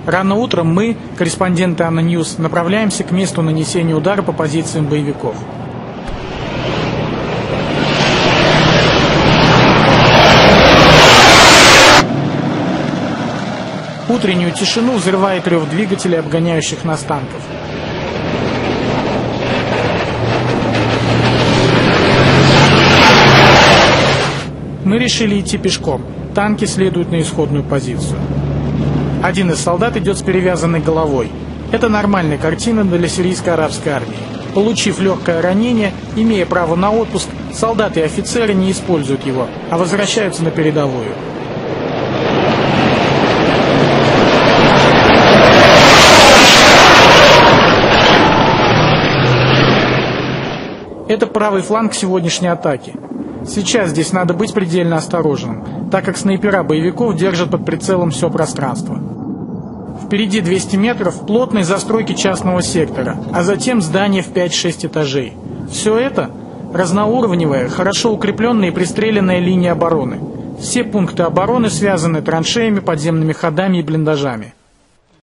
Рано утром мы, корреспонденты Анна Ньюс, направляемся к месту нанесения удара по позициям боевиков. Утреннюю тишину взрывает рев двигателей, обгоняющих нас танков. Мы решили идти пешком. Танки следуют на исходную позицию. Один из солдат идет с перевязанной головой. Это нормальная картина для сирийско-арабской армии. Получив легкое ранение, имея право на отпуск, солдаты и офицеры не используют его, а возвращаются на передовую. Это правый фланг сегодняшней атаки. Сейчас здесь надо быть предельно осторожным, так как снайпера боевиков держат под прицелом все пространство. Впереди 200 метров плотной застройки частного сектора, а затем здание в 5-6 этажей. Все это разноуровневая, хорошо укрепленная и пристреленная линия обороны. Все пункты обороны связаны траншеями, подземными ходами и блиндажами.